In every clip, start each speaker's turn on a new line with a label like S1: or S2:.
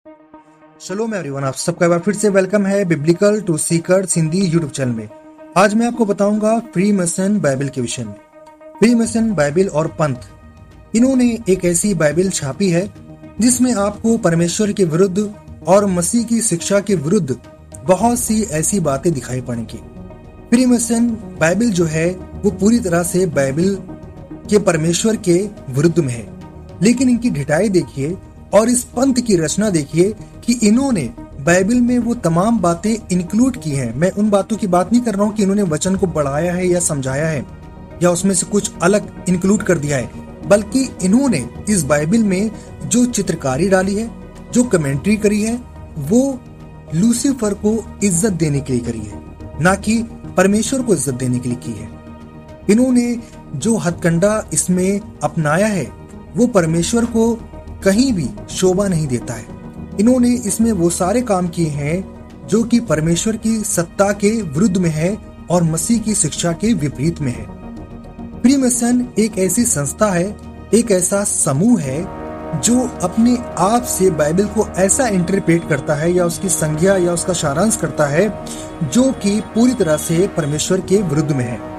S1: शलोम everyone, आप सबका एक बार फिर से वेलकम है biblical to seekers Hindi YouTube channel में। आज मैं आपको बताऊंगा फ्रीमेसन बाइबल के विषय में। फ्रीमेसन बाइबल और पंथ, इन्होंने एक ऐसी बाइबल छापी है जिसमें आपको परमेश्वर के विरुद्ध और मसीह की शिक्षा के विरुद्ध बहुत सी ऐसी बातें दिखाई पड़ेंगी। फ्रीमेसन बाइबल जो है वो पूरी तरह से बाइबल के परमेश्वर के विरुद्ध में है, लेकिन इनकी ढिठाई देखिए और इस पंथ की रचना देखिए कि इन्होंने बाइबल में वो तमाम बातें इंक्लूड की हैं। मैं उन बातों की बात नहीं कर रहा हूँ कि इन्होंने वचन को बढ़ाया है या समझाया है या उसमें से कुछ अलग इंक्लूड कर दिया है, बल्कि इन्होंने इस बाइबल में जो चित्रकारी डाली है, जो कमेंट्री करी है, वो लूसीफर को इज्जत देने के लिए करी है, ना कि परमेश्वर को इज्जत देने के लिए की है। इन्होंने जो हथकंडा इसमें अपनाया है वो परमेश्वर को कहीं भी शोभा नहीं देता है। इन्होंने इसमें वो सारे काम किए हैं जो कि परमेश्वर की सत्ता के विरुद्ध में है और मसीह की शिक्षा के विपरीत में है। फ्रीमेसन एक ऐसी संस्था है, एक ऐसा समूह है जो अपने आप से बाइबल को ऐसा इंटरप्रेट करता है या उसकी संज्ञा या उसका सारांश करता है जो कि पूरी तरह से परमेश्वर के विरुद्ध में है।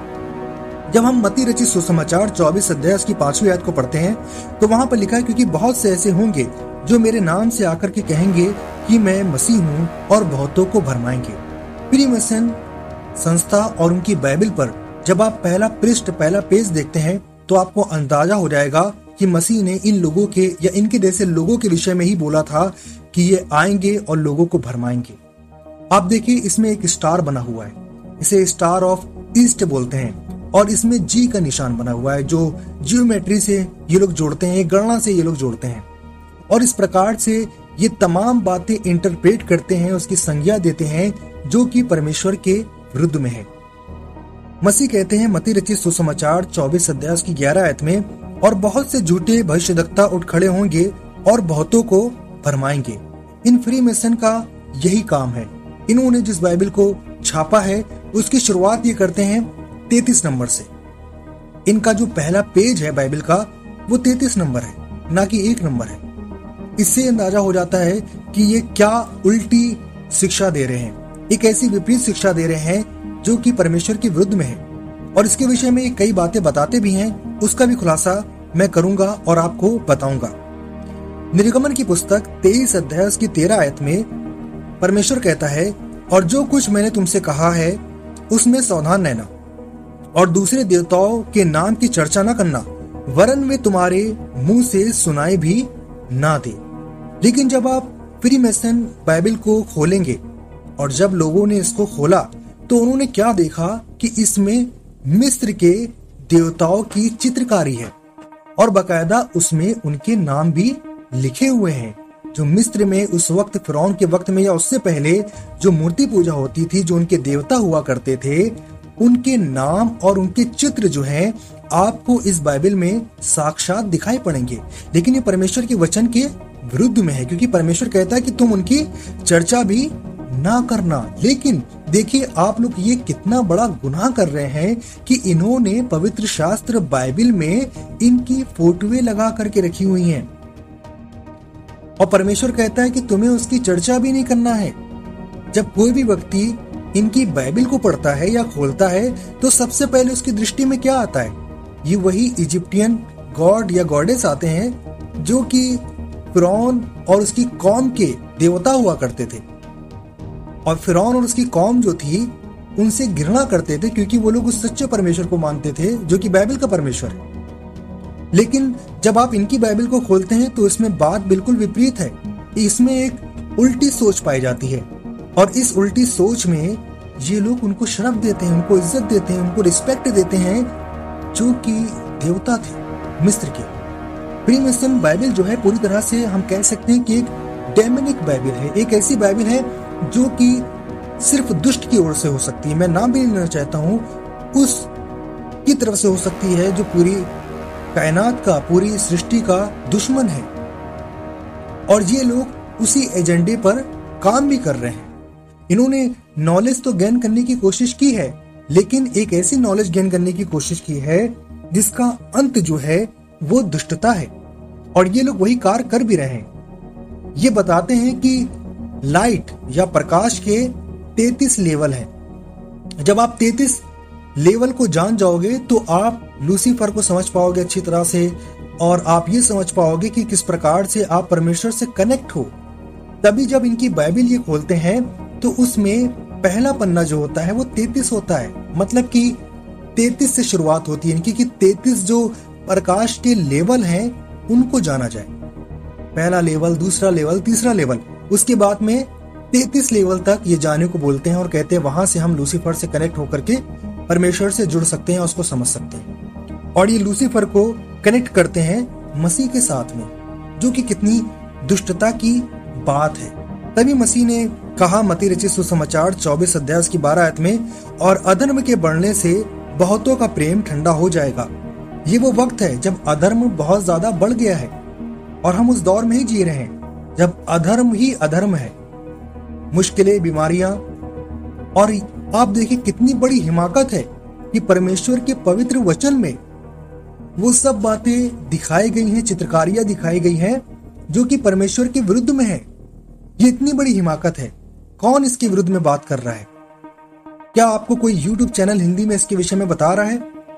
S1: जब हम मत्ती रचित सुसमाचार 24 अध्याय की 5वीं आयत को पढ़ते हैं तो वहां पर लिखा है, क्योंकि बहुत से ऐसे होंगे जो मेरे नाम से आकर के कहेंगे कि मैं मसीह हूं और बहुतों को भरमाएंगे। फ्रीमेसन संस्था और उनकी बाइबल पर जब आप पहला पेज देखते हैं तो आपको अंदाजा हो जाएगा कि मसीह ने इन लोगों के या इनके जैसे लोगों के विषय में ही बोला था कि ये आएंगे और लोगों को भरमाएंगे। आप देखिए, इसमें एक स्टार बना हुआ है, इसे स्टार ऑफ ईस्ट बोलते हैं, और इसमें जी का निशान बना हुआ है जो जियोमेट्री से ये लोग जोड़ते हैं, गणना से ये लोग जोड़ते हैं, और इस प्रकार से ये तमाम बातें इंटरप्रेट करते हैं, उसकी संज्ञा देते हैं जो कि परमेश्वर के विरुद्ध में है। मसीह कहते हैं मत्ती रचित सुसमाचार 24 अध्याय की 11 आयत में, और बहुत से झूठे भविष्यद्वक्ता उठ खड़े होंगे और बहुतों को भरमाएंगे। इन फ्रीमेसन का यही काम है। इन्होंने जिस बाइबल को छापा है उसकी शुरुआत ये करते हैं 33 नंबर से। इनका जो पहला पेज है बाइबल का वो 33 नंबर है, ना कि 1 नंबर है। इससे अंदाजा हो जाता है कि ये क्या उल्टी शिक्षा दे रहे हैं, एक ऐसी विपरीत शिक्षा दे रहे हैं जो कि परमेश्वर के विरुद्ध में है, और इसके विषय में ये कई बातें बताते भी हैं। उसका भी खुलासा मैं करूंगा और आपको बताऊंगा। निर्गमन की पुस्तक 23 अध्याय की 13 आयत में परमेश्वर कहता है, और जो कुछ मैंने तुमसे कहा है उसमें सावधान रहना और दूसरे देवताओं के नाम की चर्चा न करना, वरन वे तुम्हारे मुंह से सुनाए भी ना दे। लेकिन जब आप फ्रीमेसन बाइबल को खोलेंगे और जब लोगों ने इसको खोला तो उन्होंने क्या देखा कि इसमें मिस्र के देवताओं की चित्रकारी है, और बकायदा उसमें उनके नाम भी लिखे हुए हैं। जो मिस्र में उस वक्त फिरौन के वक्त में या उससे पहले जो मूर्ति पूजा होती थी, जो उनके देवता हुआ करते थे, उनके नाम और उनके चित्र जो हैं आपको इस बाइबल में साक्षात दिखाई पड़ेंगे। लेकिन ये परमेश्वर के वचन के विरुद्ध में है, क्योंकि परमेश्वर कहता है कि तुम उनकी चर्चा भी ना करना। लेकिन देखिए आप लोग ये कितना बड़ा गुनाह कर रहे हैं कि इन्होंने पवित्र शास्त्र बाइबल में इनकी फोटोएं लगा करके रखी हुई हैं, और परमेश्वर कहता है कि तुम्हें उसकी चर्चा भी नहीं करना है। जब कोई भी व्यक्ति इनकी बाइबल को पढ़ता है या खोलता है तो सबसे पहले उसकी दृष्टि में क्या आता है? ये वही इजिप्टियन गॉड या गॉडेस आते हैं जो कि फिरौन और उसकी कौम के देवता हुआ करते थे, और फिरौन और उसकी कौम जो थी उनसे घृणा करते थे, क्योंकि वो लोग उस सच्चे परमेश्वर को मानते थे जो कि बाइबल का परमेश्वर है। लेकिन जब आप इनकी बाइबल को खोलते हैं तो इसमें बात बिल्कुल विपरीत है। इसमें एक उल्टी सोच पाई जाती है, और इस उल्टी सोच में ये लोग उनको शर्फ देते हैं, उनको इज्जत देते हैं, उनको रिस्पेक्ट देते हैं जो कि देवता थे मिस्र के। फ्रीमेसन बाइबल जो है पूरी तरह से हम कह सकते हैं कि एक डेमोनिक बाइबल है, एक ऐसी बाइबल है जो कि सिर्फ दुष्ट की ओर से हो सकती है। मैं नाम भी लेना चाहता हूँ, उस की तरफ से हो सकती है जो पूरी कायनात का, पूरी सृष्टि का दुश्मन है, और ये लोग उसी एजेंडे पर काम भी कर रहे हैं। इन्होंने नॉलेज तो गेन करने की कोशिश की है, लेकिन एक ऐसी नॉलेज गेन करने की कोशिश की है जिसका अंत जो है वो दुष्टता है, और ये लोग वही कार्य कर भी रहे हैं। ये बताते हैं कि लाइट या प्रकाश के 33 लेवल हैं। जब आप 33 लेवल को जान जाओगे तो आप लूसीफर को समझ पाओगे अच्छी तरह से, और आप ये समझ पाओगे कि किस प्रकार से आप परमेश्वर से कनेक्ट हो। तभी जब इनकी बाइबल ये खोलते हैं तो उसमें पहला पन्ना जो होता है वो 33 होता है, मतलब कि 33 से शुरुआत होती है इनकी, कि 33 जो प्रकाश के लेवल हैं उनको जाना जाए। पहला लेवल, दूसरा लेवल, तीसरा लेवल, उसके बाद में 33 लेवल तक ये जाने को बोलते हैं और कहते हैं वहां से हम लूसीफर से कनेक्ट होकर के परमेश्वर से जुड़ सकते हैं, उसको समझ सकते हैं। और ये लूसीफर को कनेक्ट करते हैं मसीह के साथ में, जो कि कितनी दुष्टता की बात है। तभी मसीह ने कहा मत्ती रचित सुसमाचार 24 अध्याय की 12 आयत में, और अधर्म के बढ़ने से बहुतों का प्रेम ठंडा हो जाएगा। ये वो वक्त है जब अधर्म बहुत ज्यादा बढ़ गया है और हम उस दौर में ही जी रहे हैं जब अधर्म ही अधर्म है, मुश्किलें, बीमारियां। और आप देखिए कितनी बड़ी हिमाकत है कि परमेश्वर के पवित्र वचन में वो सब बातें दिखाई गई हैं, चित्रकारियां दिखाई गई हैं जो कि परमेश्वर के विरुद्ध में है। ये इतनी बड़ी हिमाकत है। कौन इसके विरुद्ध में बात कर रहा है? क्या आपको कोई YouTube चैनल हिंदी में इसके विषय में बता रहा है?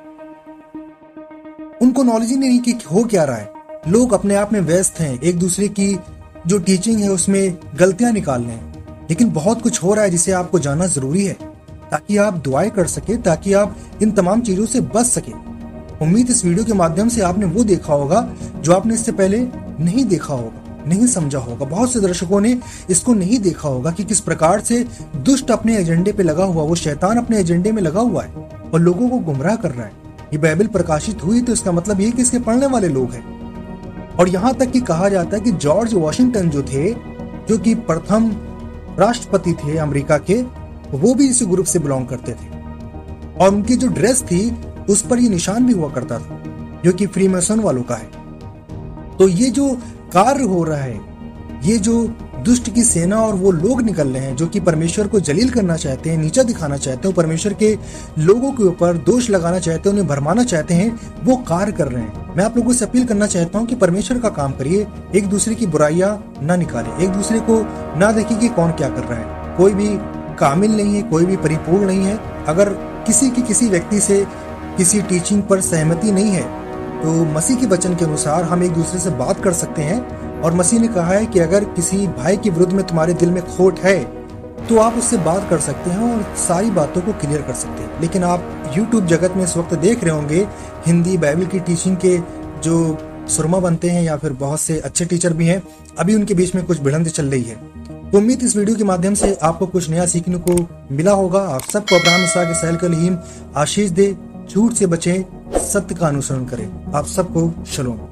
S1: उनको नॉलेज ही नहीं कि हो क्या रहा है। लोग अपने आप में व्यस्त हैं, एक दूसरे की जो टीचिंग है उसमें गलतियां निकाल रहे हैं। लेकिन बहुत कुछ हो रहा है जिसे आपको जानना जरूरी है, ताकि आप दुआएं कर सके, ताकि आप इन तमाम चीजों से बच सके। उम्मीद इस वीडियो के माध्यम से आपने वो देखा होगा जो आपने इससे पहले नहीं देखा होगा, नहीं समझा होगा। बहुत से दर्शकों ने इसको नहीं देखा होगा कि किस प्रकार से दुष्ट अपने एजेंडे पे लगा हुआ, वो शैतान अपने एजेंडे में लगा हुआ है और लोगों को गुमराह कर रहा है। ये बाइबल प्रकाशित हुई तो इसका मतलब ये कि इसके पढ़ने वाले लोग हैं। और यहाँ तक कि कहा जाता है कि जॉर्ज वॉशिंगटन जो थे, जो कि प्रथम राष्ट्रपति थे अमेरिका के, वो भी इसी ग्रुप से बिलोंग करते थे। और उनकी जो ड्रेस थी उस पर ये निशान भी हुआ करता था, जो कि फ्रीमेसन वालों का है। तो ये जो कार्य हो रहा है, ये जो दुष्ट की सेना और वो लोग निकल रहे हैं जो कि परमेश्वर को जलील करना चाहते हैं, नीचा दिखाना चाहते हैं, परमेश्वर के लोगों के ऊपर दोष लगाना चाहते हैं, उन्हें भरमाना चाहते हैं, वो कार्य कर रहे हैं। मैं आप लोगों से अपील करना चाहता हूँ कि परमेश्वर का काम करिए, एक दूसरे की बुराइयां ना निकाले, एक दूसरे को ना देखिए कि कौन क्या कर रहा है। कोई भी कामिल नहीं है, कोई भी परिपूर्ण नहीं है। अगर किसी व्यक्ति से किसी टीचिंग पर सहमति नहीं है तो मसीह के वचन के अनुसार हम एक दूसरे से बात कर सकते हैं। और मसीह ने कहा है कि अगर किसी भाई के विरुद्ध में तुम्हारे दिल में खोट है तो आप उससे बात कर सकते हैं और सारी बातों को क्लियर कर सकते हैं। लेकिन आप YouTube जगत में इस वक्त देख रहे होंगे हिंदी बाइबल की टीचिंग के जो सुरमा बनते हैं या फिर बहुत से अच्छे टीचर भी हैं, अभी उनके बीच में कुछ भिड़ंत चल रही है। तो उम्मीद इस वीडियो के माध्यम से आपको कुछ नया सीखने को मिला होगा। आप सबको अब्राहम इसहाक इसराइल का आशीष दे, झूठ से बचें, सत्य का अनुसरण करें। आप सबको शलोम।